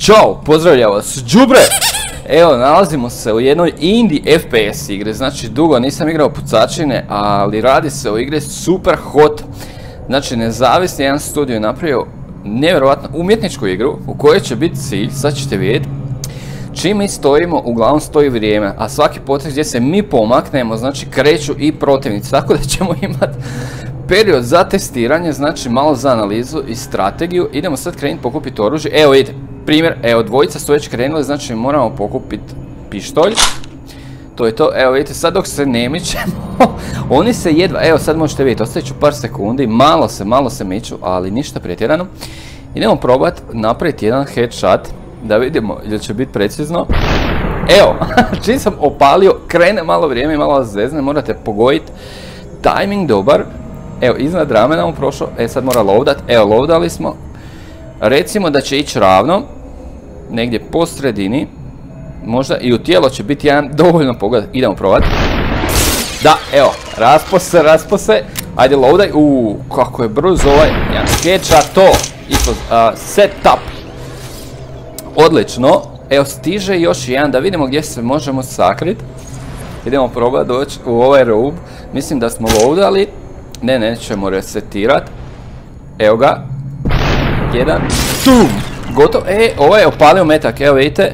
Ćao, pozdravljam vas, đubre! Evo, nalazimo se u jednoj indie FPS igri, znači dugo nisam igrao pucačine, ali radi se o igri Super Hot. Znači, nezavisni jedan studio je napravio nevjerojatnu umjetničku igru u kojoj će biti cilj, sad ćete vidjeti. Čim mi stojimo, uglavnom stoji vrijeme, a svaki potez gdje se mi pomaknemo, znači kreću i protivnici, tako da ćemo imati period za testiranje, znači malo za analizu i strategiju. Idemo sad krenuti pokupiti oružje. Evo vidite, primjer, evo dvojica su već krenuli, znači moramo pokupiti pištolj. To je to, evo vidite, sad dok se ne mičemo, oni se jedva, evo sad možete vidjeti, ostavit ću par sekundi, malo se miču, ali ništa pretjerano. Idemo probati napraviti jedan headshot, da vidimo ili će biti precizno. Evo, čim sam opalio, krene malo vrijeme i malo vas zezne, morate pogoditi. Timing dobar. Evo, iznad ramena mu prošao, sad mora loadat, evo loadali smo. Recimo da će ići ravno, negdje po sredini. Možda i u tijelo će biti jedan dovoljno pogled, idemo probati. Da, evo, raspose, ajde loadaj, kako je brz ovaj, jedan headshot, to, setup. Odlično, evo stiže još jedan, da vidimo gdje se možemo sakriti. Idemo probati doći u ovaj room, mislim da smo loadali. Ne, ćemo resetirati. Evo ga. Jedan. Tum! Gotovo. Ovaj je opalio metak, evo vidite.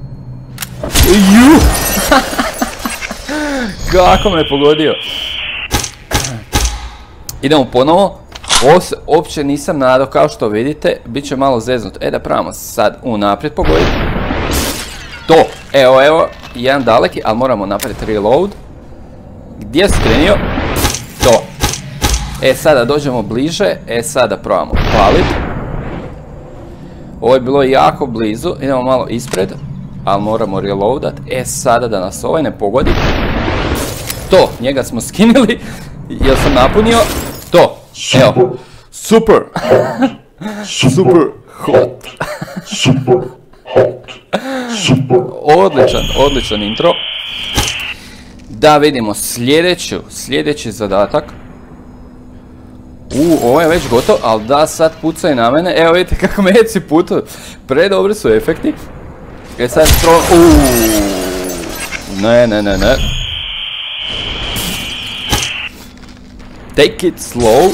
Kako me pogodio. Idemo ponovo. Ovo se uopće nisam nadao, kao što vidite. Biće malo zeznut. Da pravimo sad unaprijed pogoditi. To. Evo. Jedan daleki, ali moramo napraviti reload. Gdje si krenio? To. Sada dođemo bliže, sada probamo paliti. Ovo je bilo jako blizu, idemo malo ispred, ali moramo reloadat. Sada da nas ovaj ne pogodi. To, njega smo skinuli, jel sam napunio? To, evo, super, super hot. Odličan intro. Da vidimo sljedeći zadatak. Ovo je već gotov, ali da sad pucaj na mene. Evo vidite kako meci putuju. Predobri su efekti. Sad Ne. Take it slow.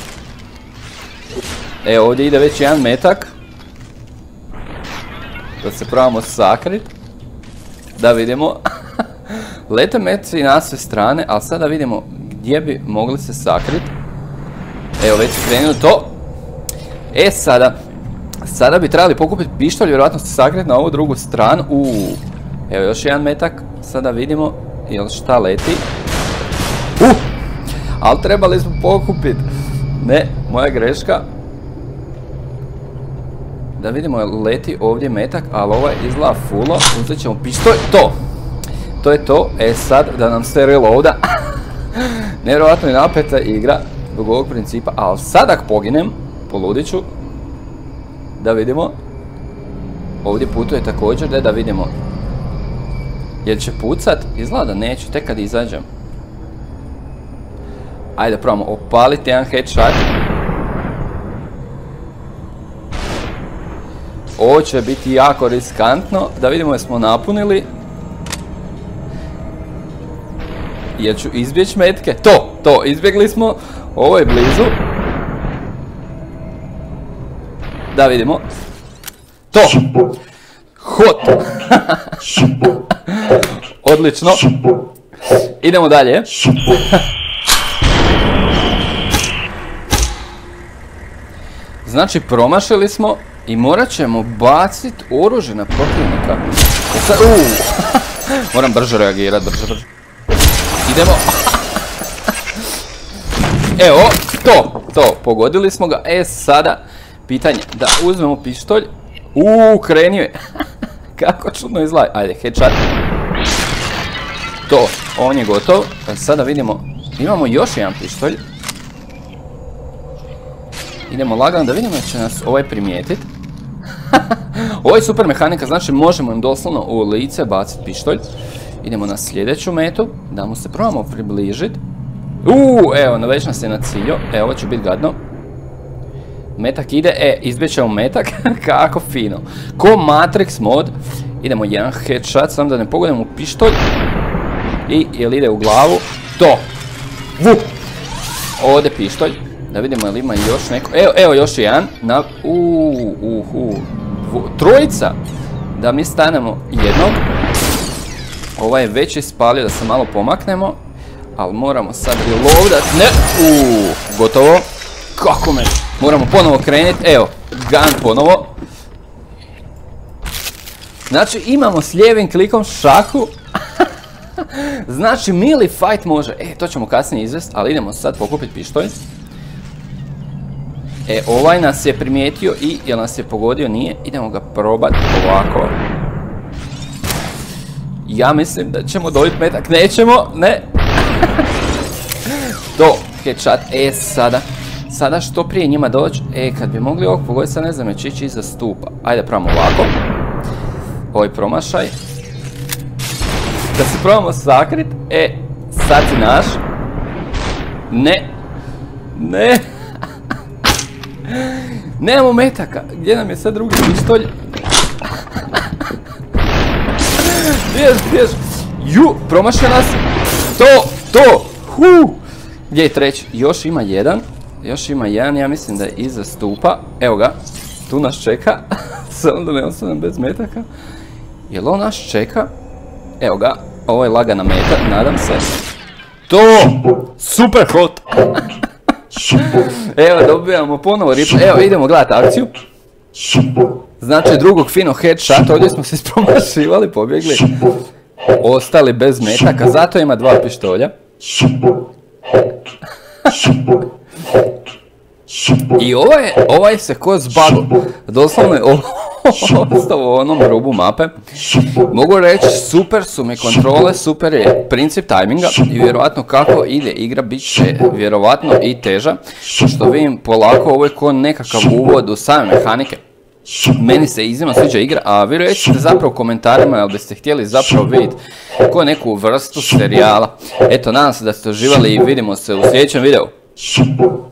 Evo ovdje ide već jedan metak. Da se probamo sakrit. Da vidimo. Lete meci na sve strane, ali sada vidimo gdje bi mogli se sakriti. Evo već krenuo to. Sada bi trebali pokupiti pištolj, vjerojatno se sakriti na ovu drugu stranu. Evo još jedan metak. Sada vidimo jel šta leti. Ali trebali smo pokupiti. Ne, moja greška. Da vidimo jel leti ovdje metak, ali ovaj izgleda fullo. Uzet ćemo pištolj, to je to. Sad da nam se reloada. Nevjerojatno je napeta igra zbog ovog principa, ali sad ako poginem, poludit ću. Da vidimo. Ovdje putuje također, da vidimo. Jel će pucat? Izgleda da neću, tek kad izađem. Ajde probamo opaliti jedan headshot. Ovo će biti jako riskantno, da vidimo jesmo napunili. Jel ću izbjeći metke? To, izbjegli smo. Ovo je blizu. Da vidimo. To. Hot. Odlično. Idemo dalje. Znači promašili smo i morat ćemo baciti oružje na protivnika. Moram brže reagirati, brže. Idemo. Evo, to, pogodili smo ga. Sada, pitanje, da uzmemo pištolj. Krenio je. Kako čudno izgleda. Ajde, headshot. To, on je gotov. Sada vidimo, imamo još jedan pištolj. Idemo lagano da vidimo da će nas ovaj primijetiti. Ovo je super mehanika, znači možemo im doslovno u lice baciti pištolj. Idemo na sljedeću metu, da mu se probamo približiti. Evo, već nas je na cilju. Evo, ovo će biti gadno. Metak ide, izbjećemo metak, kako fino. Ko Matrix mod, idemo jedan headshot, samo da ne pogodimo u pištolj. I jel ide u glavu, to. Vup! Ovdje pištolj, da vidimo jel ima još neko, evo još jedan. Trojica, da mi stanemo jednog. Ovaj je već ispalio, da se malo pomaknemo. Ali moramo sad reloadat, ne, gotovo. Kako me, moramo ponovo krenit, evo, gun ponovo. Znači imamo s lijevim klikom šaku. Znači melee fight može, to ćemo kasnije izvest, ali idemo sad pokupiti pištolj. Ovaj nas je primijetio i jel nas je pogodio, nije, idemo ga probat ovako. Ja mislim da ćemo dobiti metak, nećemo, ne. To, headshot, sada što prije njima doći, kad bi mogli ovog pogoditi, sad ne znam, će ići iza stupa. Ajde, probamo ovako. Ovaj promašaj. Da se probamo sakrit, sad si naš. Ne. Nemamo metaka, gdje nam je sad drugi pištolj? Bjež, promašaj nas. To, Gdje je treći? Još ima jedan, ja mislim da je iza stupa. Evo ga, tu nas čeka. Samo da ne ostanem bez metaka. Jel on nas čeka? Evo ga, ovo je lagana meta, nadam se. To! Super hot! Evo, dobijamo ponovo replay. Evo, idemo gledati akciju. Znači, drugog fino headshot, ovdje smo se ispromašivali, pobjegli. Ostali bez metaka, zato ima dva pištolja. I ovaj se ko zbago. Doslovno je ostao u onom rubu mape. Mogu reći, super su mi kontrole, super je princip tajminga i vjerovatno kako ide igra bit će vjerovatno i teža. Što vidim polako, ovo je ko nekakav uvod u same mehanike. Meni se iznimno sviđa igra, a vi recite zapravo u komentarima jel biste htjeli zapravo vidjeti ko neku vrstu serijala. Eto, nadam se da ste uživali i vidimo se u sljedećem videu.